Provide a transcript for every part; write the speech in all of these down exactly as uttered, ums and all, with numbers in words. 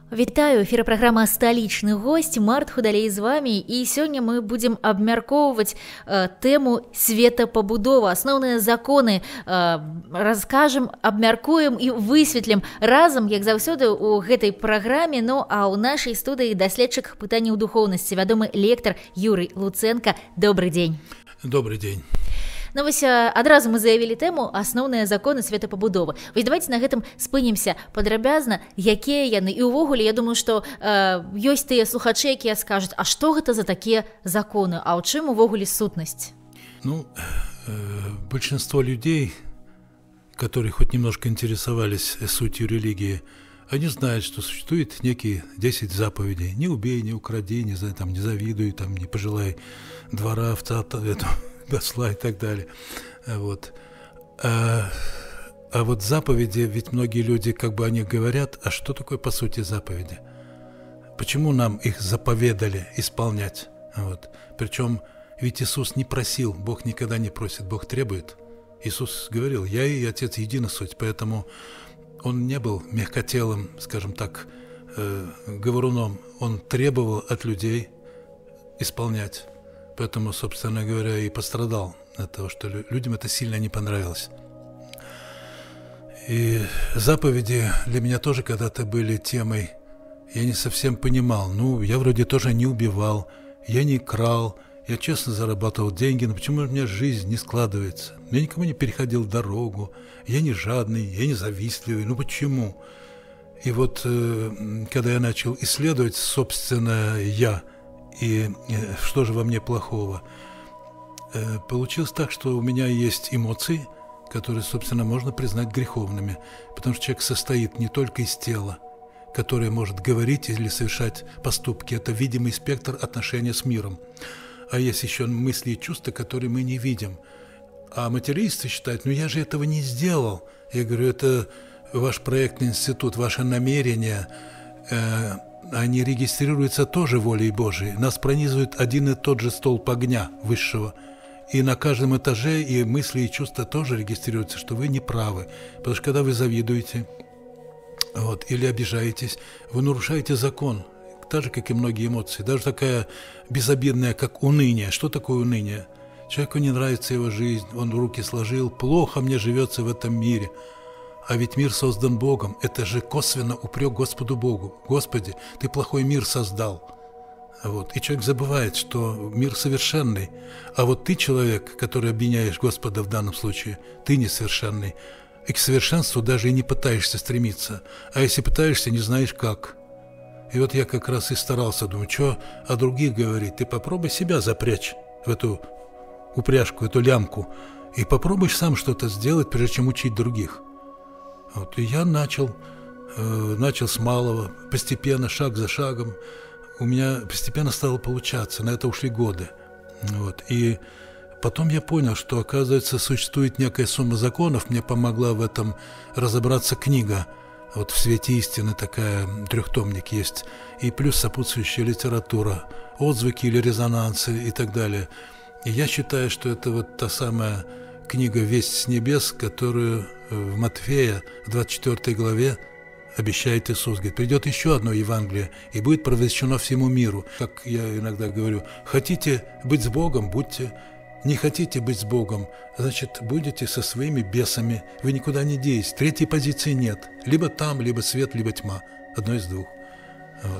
Вітаю, эфира праграма «Сталічны госць», Март Худалей з вами, і сёння мы будзем абмяркоўваць э, тэму светапабудова, асноўныя законы, э, раскажам, абмяркуем і высветлім разам, як заўсёды, у гэтай праграме. Ну а ў нашай студыі даследчык пытанняў духоўнасці, вядомы лектар Юрый Луценко. Добрый дзень. Добрый дзень. Ну вось адразу мы заявілі тэму асноўныя законы светапабудовы. Вось давайте на гэтым спынімся падрабязна, якія яны. І ўвогуле, я думаю, што э, ёсць тыя слухачы, якія скажуць, а што гэта за такія законы, а ў чым увогуле сутнасць? Ну, э, большинство людей, которые хоть немножко интересовались сутью религии, они знают, что существует некие десять заповедей. Не убей, не укради, не, там, не завидуй, там, не пожелай двора, овца, это... досла и так далее. Вот. А, а вот заповеди, ведь многие люди как бы о них говорят, а что такое по сути заповеди? Почему нам их заповедали исполнять? Вот. Причем ведь Иисус не просил, Бог никогда не просит, Бог требует. Иисус говорил, я и Отец едина суть, поэтому Он не был мягкотелым, скажем так, э, говоруном, Он требовал от людей исполнять. Поэтому, собственно говоря, и пострадал от того, что людям это сильно не понравилось. И заповеди для меня тоже когда-то были темой. Я не совсем понимал. Ну, я вроде тоже не убивал, я не крал, я честно зарабатывал деньги, но почему у меня жизнь не складывается? Я никому не переходил дорогу, я не жадный, я не завистливый. Ну почему? И вот, когда я начал исследовать собственное «я», и что же во мне плохого? Получилось так, что у меня есть эмоции, которые, собственно, можно признать греховными, потому что человек состоит не только из тела, которое может говорить или совершать поступки, это видимый спектр отношения с миром, а есть еще мысли и чувства, которые мы не видим. А материалисты считают, ну я же этого не сделал. Я говорю, это ваш проектный институт, ваше намерение, э, они регистрируются тоже волей Божией. Нас пронизывает один и тот же столб огня высшего. И на каждом этаже и мысли, и чувства тоже регистрируются, что вы не правы. Потому что когда вы завидуете вот, или обижаетесь, вы нарушаете закон, так же, как и многие эмоции. Даже такая безобидная, как уныние. Что такое уныние? Человеку не нравится его жизнь, он руки сложил, плохо мне живется в этом мире. А ведь мир создан Богом. Это же косвенно упрек Господу Богу. Господи, Ты плохой мир создал. Вот. И человек забывает, что мир совершенный. А вот ты, человек, который обвиняешь Господа в данном случае, ты несовершенный. И к совершенству даже и не пытаешься стремиться. А если пытаешься, не знаешь как. И вот я как раз и старался, думаю, что о других говорить. Ты попробуй себя запрячь в эту упряжку, эту лямку. И попробуй сам что-то сделать, прежде чем учить других. Вот, и я начал, э, начал с малого, постепенно, шаг за шагом. У меня постепенно стало получаться, на это ушли годы. Вот, и потом я понял, что, оказывается, существует некая сумма законов. Мне помогла в этом разобраться книга. Вот в «Свете истины» такая, трехтомник есть. И плюс сопутствующая литература, отзвуки или резонансы и так далее. И я считаю, что это вот та самая книга «Весть с небес», которую в Матфея в двадцать четвёртой главе обещает Иисус. Говорит, придет еще одно Евангелие и будет провещено всему миру. Как я иногда говорю, хотите быть с Богом, будьте. Не хотите быть с Богом, значит, будете со своими бесами. Вы никуда не деетесь. Третьей позиции нет. Либо там, либо свет, либо тьма. Одно из двух. Вот.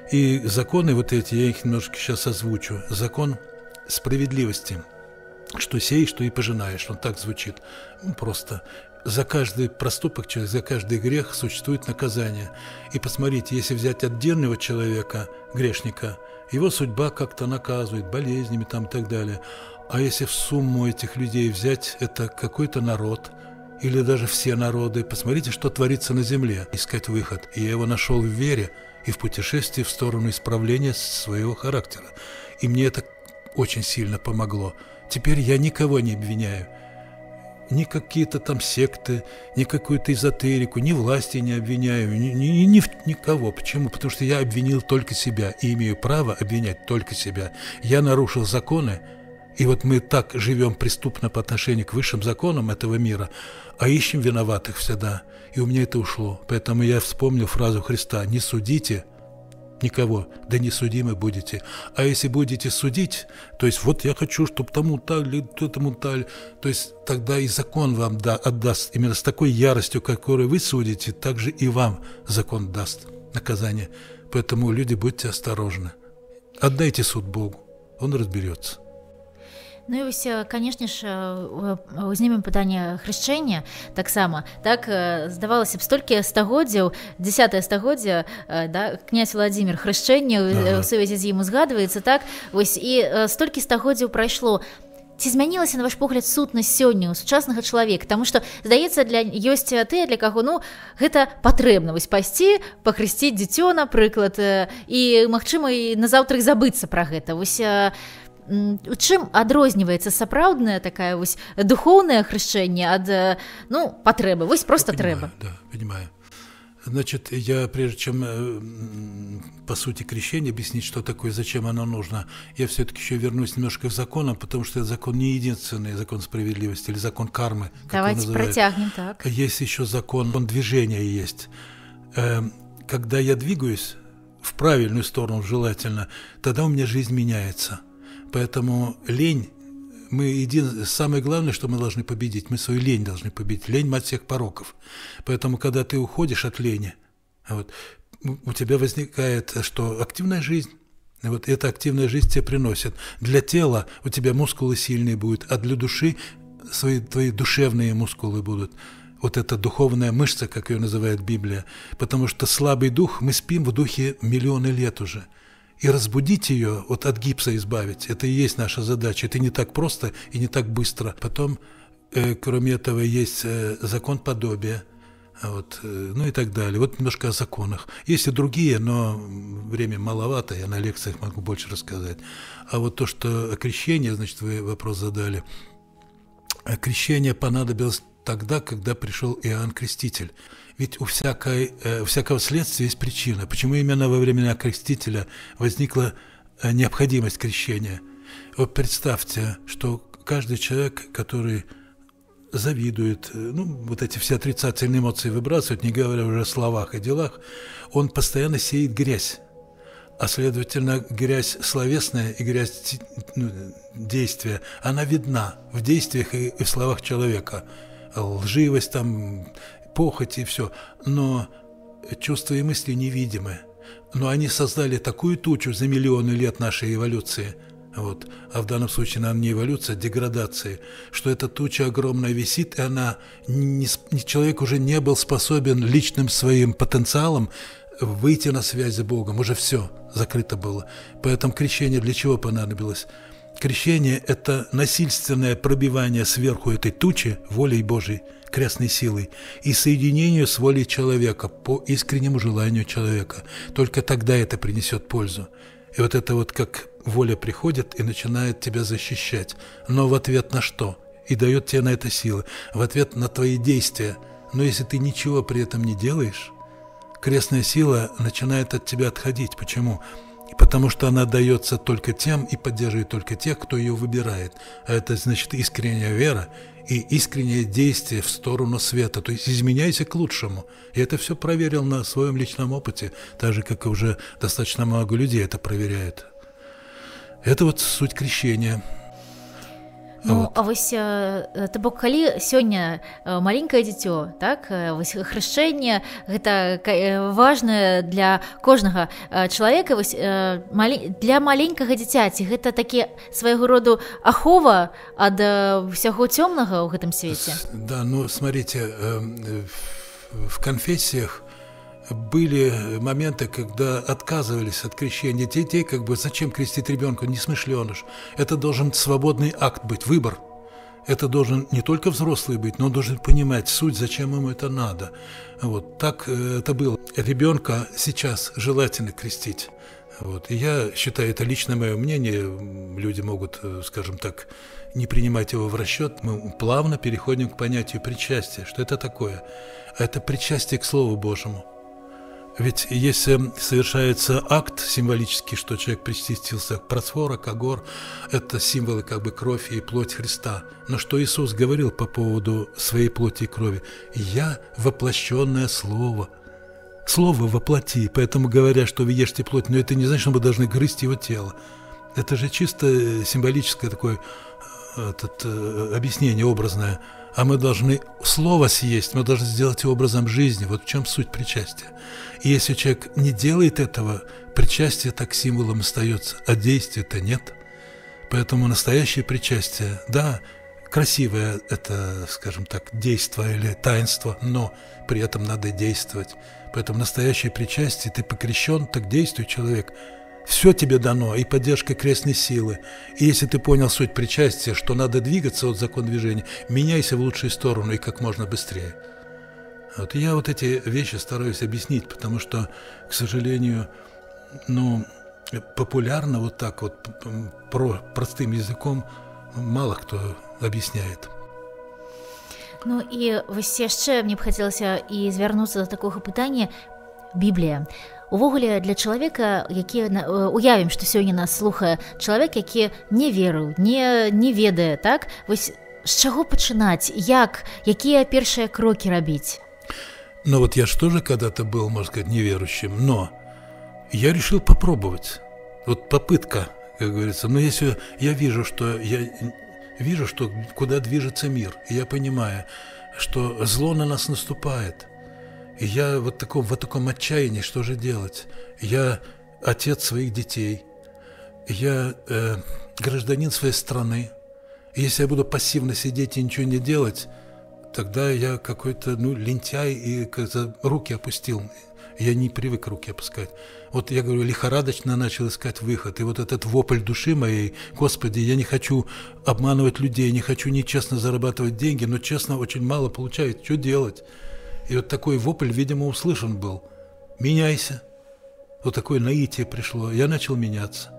И законы вот эти, я их немножко сейчас озвучу. Закон справедливости. Что сеешь, что и пожинаешь. Он так звучит. Ну, просто за каждый проступок, за каждый грех существует наказание. И посмотрите, если взять отдельного человека, грешника, его судьба как-то наказывает, болезнями там и так далее. А если в сумму этих людей взять, это какой-то народ, или даже все народы, посмотрите, что творится на земле. Искать выход. И я его нашел в вере и в путешествии в сторону исправления своего характера. И мне это очень сильно помогло. Теперь я никого не обвиняю. Ни какие-то там секты, ни какую-то эзотерику, ни власти не обвиняю, ни, ни, ни, никого. Почему? Потому что я обвинил только себя и имею право обвинять только себя. Я нарушил законы И вот мы так живем преступно по отношению к высшим законам этого мира, а ищем виноватых всегда. И у меня это ушло. Поэтому я вспомнил фразу Христа: «Не судите никого, да не судимы будете». А если будете судить, то есть вот я хочу, чтобы тому дали, этому дали, то есть тогда и закон вам да, отдаст именно с такой яростью, которой вы судите, так же и вам закон даст наказание. Поэтому, люди, будьте осторожны. Отдайте суд Богу, Он разберется. Ну і ось, канешне ж, узнімем пытанне хрышчэння таксама. Так, здавалася б, столькі стагоддзяў, дзясятае стагоддзе, да, князь Владзімір, хрышчэнне ў сувязі з ім узгадваецца, так, вось, і столькі стагоддзяў прайшло. Ці змянілася, на ваш погляд, сутнасць сёння ў сучаснага чалавека? Таму што, здаецца, для ёсць тыя, для каго, ну, гэта патрэбна, вось, пайсці, пахрысціць дзіцё, напрыклад, і, магчыма, і назаўтра забыцца пра гэта. Вось, у чым адрозніваецца сапраўднае такая вось духоўнае хрышчэнне ад, ну, патрэбы? Вось просто трэба. Да, понимаю. Значит, я, прежде чем, по сути, крещение объяснить, что такое, зачем оно нужно, я все-таки еще вернусь немножко к законам, потому что этот закон не единственный закон справедливости или закон кармы, как Давайте его называют. Протягнем так. Есть еще закон, он движения есть. Когда я двигаюсь в правильную сторону, желательно, тогда у меня жизнь меняется. Поэтому лень, мы един... самое главное, что мы должны победить, мы свою лень должны победить. Лень – мать всех пороков. Поэтому, когда ты уходишь от лени, вот, у тебя возникает, что активная жизнь, вот эта активная жизнь тебе приносит. Для тела у тебя мускулы сильные будут, а для души свои, твои душевные мускулы будут. Вот эта духовная мышца, как ее называет Библия. Потому что слабый дух, мы спим в духе миллионы лет уже. И разбудить ее, вот от гипса избавить, это и есть наша задача. Это не так просто и не так быстро. Потом, э, кроме этого, есть э, закон подобия, вот, э, ну и так далее. Вот немножко о законах. Есть и другие, но время маловато, я на лекциях могу больше рассказать. А вот то, что крещение, значит, вы вопрос задали. Крещение понадобилось тогда, когда пришел Иоанн Креститель. Ведь у всякой, э, всякого следствия есть причина. Почему именно во времена Крестителя возникла э, необходимость крещения? Вот представьте, что каждый человек, который завидует, э, ну, вот эти все отрицательные эмоции выбрасывает, не говоря уже о словах и делах, он постоянно сеет грязь. А следовательно, грязь словесная и грязь, ну, действия, она видна в действиях и, и в словах человека. Лживость там, похоть и все. Но чувства и мысли невидимы. Но они создали такую тучу за миллионы лет нашей эволюции, вот, а в данном случае, наверное, не эволюция, а деградации, что эта туча огромная висит, и она, не, не, человек уже не был способен личным своим потенциалом выйти на связь с Богом. Уже все закрыто было. Поэтому крещение для чего понадобилось? Крещение – это насильственное пробивание сверху этой тучи волей Божией, крестной силой, и соединение с волей человека по искреннему желанию человека. Только тогда это принесет пользу. И вот это вот как воля приходит и начинает тебя защищать. Но в ответ на что? И дает тебе на это силы. В ответ на твои действия. Но если ты ничего при этом не делаешь, крестная сила начинает от тебя отходить. Почему? Потому что она дается только тем и поддерживает только тех, кто ее выбирает. А это значит искренняя вера и искреннее действие в сторону света. То есть изменяйся к лучшему. Я это все проверил на своем личном опыте, так же, как и уже достаточно много людей это проверяют. Это вот суть крещения. Ну, вот. А вось, то бок, калі сёння маленькае дзіцё, так, вось хрышчэнне, гэта важна для кожнага чалавека, вось, для маленькага дзіцяці, гэта такі свайго роду ахова ад усяго цёмнага ў гэтым свеце. Да, ну, смотрите, в конфессиях были моменты, когда отказывались от крещения детей, как бы зачем крестить ребенка, несмышленыш. Это должен свободный акт быть, выбор. Это должен не только взрослый быть, но он должен понимать суть, зачем ему это надо. Вот так это было. Ребенка сейчас желательно крестить. Вот. И я считаю, это личное мое мнение, люди могут, скажем так, не принимать его в расчет. Мы плавно переходим к понятию причастия. Что это такое? Это причастие к Слову Божьему. Ведь если совершается акт символический, что человек причастился к просфора, к агор, это символы как бы кровь и плоть Христа. Но что Иисус говорил по поводу своей плоти и крови? «Я воплощенное Слово». Слово воплоти, поэтому говоря, что вы ешьте плоть, но это не значит, что мы должны грызть его тело. Это же чисто символическое такое этот, объяснение образное. А мы должны слово съесть, мы должны сделать его образом жизни. Вот в чем суть причастия. И если человек не делает этого, причастие так символом остается, а действия-то нет. Поэтому настоящее причастие, да, красивое это, скажем так, действо или таинство, но при этом надо действовать. Поэтому настоящее причастие, ты покрещен, так действуй, человек. Все тебе дано, и поддержка крестной силы. И если ты понял суть причастия, что надо двигаться от закона движения, меняйся в лучшую сторону и как можно быстрее. Вот я вот эти вещи стараюсь объяснить, потому что, к сожалению, ну, популярно вот так вот про, простым языком мало кто объясняет. Ну і вось яшчэ мне б хацелася і звярнуцца да такога пытання. Біблія. Увогуле для чалавека, які уявім, што сёння нас слухае чалавек, які не верыў, не, не ведае, так? Вось з чаго пачынаць? Як? Якія першыя крокі рабіць? Ну вот я же тоже когда-то был, можно сказать, неверующим, но я решил попробовать. Вот попытка, как говорится. Но если я вижу, что я вижу, что куда движется мир, и я понимаю, что зло на нас наступает, и я вот таком, в таком отчаянии, что же делать? Я отец своих детей, я э, гражданин своей страны. И если я буду пассивно сидеть и ничего не делать, тогда я какой-то, ну, лентяй и как-то руки опустил. Я не привык руки опускать. Вот я говорю, лихорадочно начал искать выход. И вот этот вопль души моей: Господи, я не хочу обманывать людей, не хочу нечестно зарабатывать деньги, но честно очень мало получается. Что делать? И вот такой вопль, видимо, услышан был. Меняйся. Вот такое наитие пришло. Я начал меняться.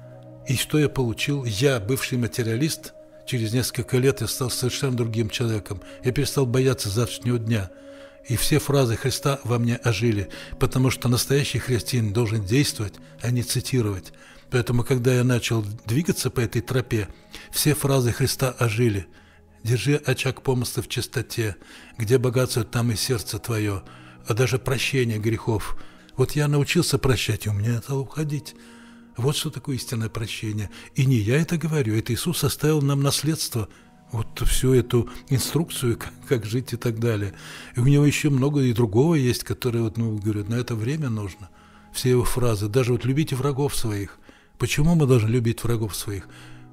И что я получил? Я, бывший материалист, через несколько лет я стал совершенно другим человеком. Я перестал бояться завтрашнего дня. И все фразы Христа во мне ожили, потому что настоящий христианин должен действовать, а не цитировать. Поэтому, когда я начал двигаться по этой тропе, все фразы Христа ожили. Держи очаг помыслов в чистоте, где богатство, там и сердце твое, а даже прощение грехов. Вот я научился прощать, и у меня стало уходить. Вот что такое истинное прощение. И не я это говорю, это Иисус оставил нам наследство, вот всю эту инструкцию, как, как жить и так далее. И у него еще много и другого есть, которые, вот, ну, говорят, на это время нужно. Все его фразы, даже вот «любите врагов своих». Почему мы должны любить врагов своих?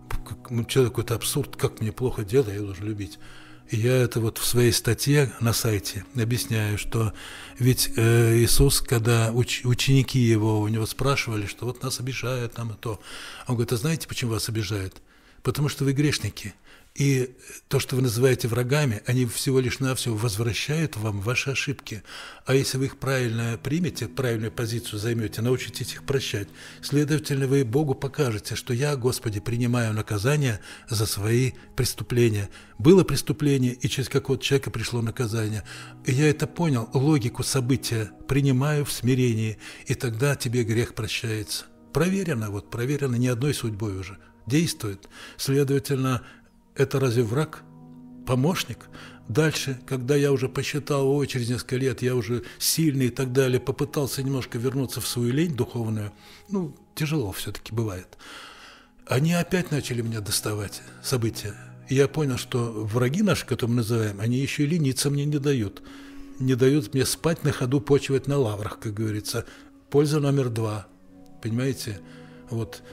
Человек какой-то абсурд, как мне плохо дело, я должен любить. И я это вот в своей статье на сайте объясняю, что ведь э, Иисус, когда уч- ученики его у него спрашивали, что вот нас обижают, там и то, он говорит: а знаете, почему вас обижают? Потому что вы грешники. И то, что вы называете врагами, они всего лишь навсего возвращают вам ваши ошибки. А если вы их правильно примете, правильную позицию займете, научитесь их прощать, следовательно, вы Богу покажете, что я, Господи, принимаю наказание за свои преступления. Было преступление, и через какого-то человека пришло наказание. И я это понял, логику события принимаю в смирении, и тогда тебе грех прощается. Проверено, вот, проверено не одной судьбой уже. Действует. Следовательно, это разве враг? Помощник? Дальше, когда я уже посчитал, ой, через несколько лет я уже сильный и так далее, попытался немножко вернуться в свою лень духовную, ну, тяжело все-таки бывает. Они опять начали меня доставать, события. И я понял, что враги наши, которые мы называем, они еще и лениться мне не дают. Не дают мне спать на ходу, почивать на лаврах, как говорится. Польза номер два. Понимаете? Вот.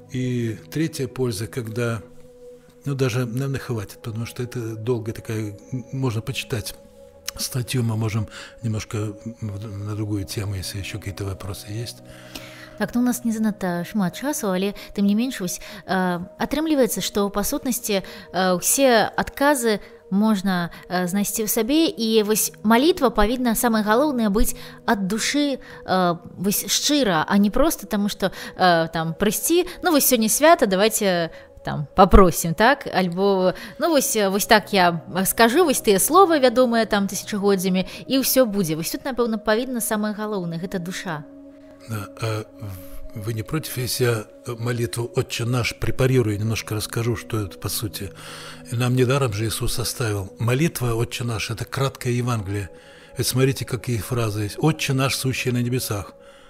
И третья польза, когда... Ну, даже, наверное, хватит, потому что это долгая такая... Можно почитать статью, мы можем немножко на другую тему, если еще какие-то вопросы есть. Так, ну у нас не занадта шмат часу, але тым не менш вось э, атрымліваецца, што па сутнасці э, ўсе адказы можна э, знайсці ў сабе, і вось малітва павінна, самае галоўнае, быць ад душы, э, вось шчыра, а не проста таму, што э, там прыйсці, ну вось сёння свята, давайте там попросім, так, альбо ну вось вось так я скажу вось тыя словы вядомыя там тысячагоддзямі і ўсё будзе. Вось тут напэўна павінна самае галоўнае, гэта душа. Да, а вы не против, если я молитву «Отче наш» препарирую, немножко расскажу, что это по сути. И нам недаром же Иисус оставил. Молитва «Отче наш» — это краткое Евангелие. Ведь смотрите, какие фразы есть. «Отче наш, сущий на небесах».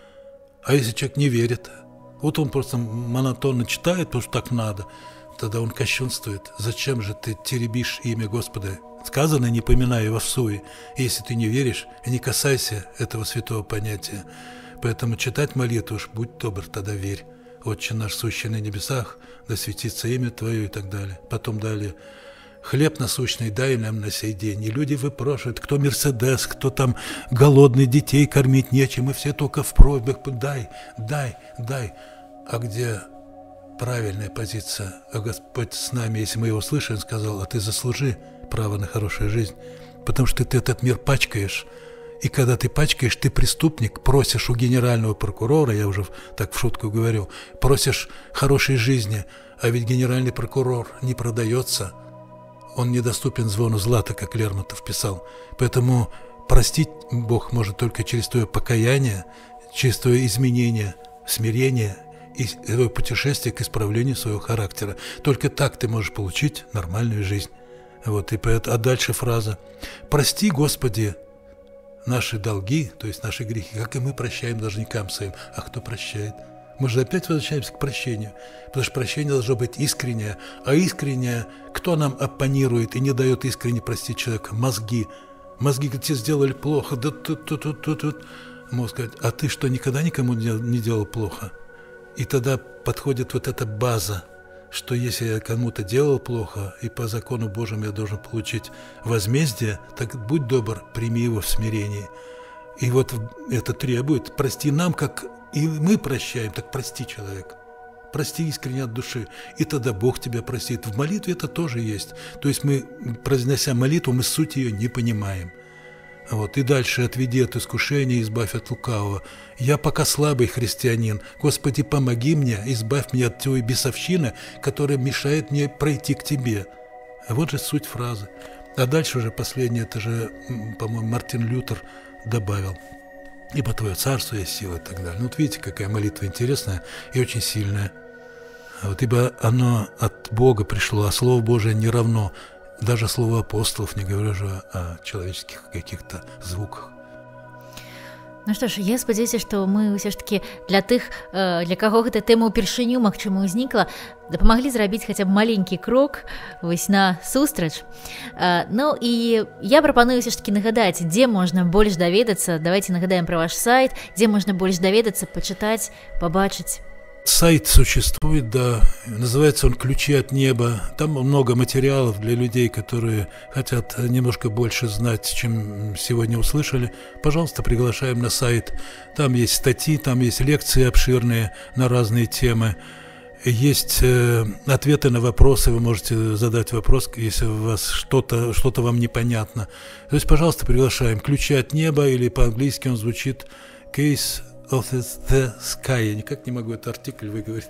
А если человек не верит, вот он просто монотонно читает, потому что так надо, тогда он кощунствует. Зачем же ты теребишь имя Господа? Сказано, не поминай его в суе. Если ты не веришь, не касайся этого святого понятия. Поэтому читать молитву уж будь добр, тогда верь. Отче наш, сущий на небесах, да светится имя Твое и так далее. Потом далее. Хлеб насущный дай нам на сей день. И люди выпрашивают, кто Мерседес, кто там голодный, детей кормить нечем, и все только в просьбах дай, дай, дай. А где правильная позиция? А Господь с нами, если мы его слышим, сказал, а ты заслужи право на хорошую жизнь, потому что ты этот мир пачкаешь. И когда ты пачкаешь, ты преступник, просишь у генерального прокурора, я уже так в шутку говорю, просишь хорошей жизни, а ведь генеральный прокурор не продается, он недоступен звону злата, как Лермонтов писал. Поэтому простить Бог может только через твое покаяние, через твое изменение, смирение и твое путешествие к исправлению своего характера. Только так ты можешь получить нормальную жизнь. Вот, и поэтому, а дальше фраза «Прости, Господи, наши долги, то есть наши грехи, как и мы прощаем должникам своим». А кто прощает? Мы же опять возвращаемся к прощению, потому что прощение должно быть искреннее. А искреннее, кто нам оппонирует и не дает искренне простить человека? Мозги. Мозги, говорят, тебе сделали плохо, да тут, тут, тут, тут, тут. Мозг говорит, а ты что, никогда никому не делал плохо? И тогда подходит вот эта база, что если я кому-то делал плохо, и по закону Божьему я должен получить возмездие, так будь добр, прими его в смирении. И вот это требует, прости нам, как и мы прощаем, так прости человека. Прости искренне от души, и тогда Бог тебя простит. В молитве это тоже есть. То есть мы, произнося молитву, мы суть ее не понимаем. Вот. И дальше отведи от искушения, избавь от лукавого. Я пока слабый христианин. Господи, помоги мне, избавь меня от той бесовщины, которая мешает мне пройти к Тебе. А вот же суть фразы. А дальше уже последнее, это же, по-моему, Мартин Лютер добавил. Ибо Твое царство есть сила и так далее. Ну вот видите, какая молитва интересная и очень сильная. Вот, ибо оно от Бога пришло, а Слово Божие не равно. Даже слово апостолов, не говорю же о человеческих каких-то звуках. Ну што ж, я спадзяюся, што мы ўсё ж такі для тых, для каго гэта тэма ўпершыню, магчыма, ўзнікла, дапамаглі зрабіць хаця б маленькі крок вось на сустрач. Ну і я прапаную ўсё ж такі нагадаць, дзе можна больш даведацца, давайте нагадаем пра ваш сайт, дзе можна больш даведацца, пачытаць, пабачыць. Сайт существует, да, называется он «Ключи от неба». Там много материалов для людей, которые хотят немножко больше знать, чем сегодня услышали. Пожалуйста, приглашаем на сайт. Там есть статьи, там есть лекции обширные на разные темы. Есть э, ответы на вопросы, вы можете задать вопрос, если у вас что-то, что-то вам непонятно. То есть, пожалуйста, приглашаем «Ключи от неба», или по-английски он звучит «Case of the sky». Я никак не могу этот артикль выговорить.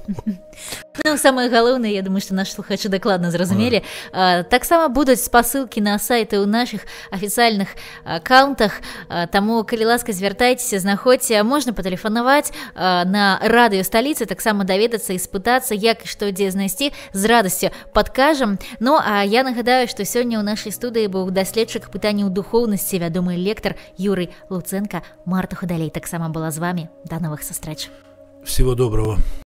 Ну, самае галоўнае, я думаю, што нашы слухачы дакладна зразумелі. А, таксама будуць спасылкі на сайты ў нашых афіцыяльных аккаунтах, а, таму, калі ласка, звяртайцеся, знаходзьце, можна патэлефанаваць а, на радыё сталіцы, таксама даведацца і спытацца, як і што дзе знайсці, з радасцю падкажам. Ну, а я нагадаю, што сёння ў нашай студыі быў даследчык пытанняў духоўнасці, вядомы лектар Юрый Луценко. Марта Худалей таксама была з вами. До новых сустрэч. Всего доброго.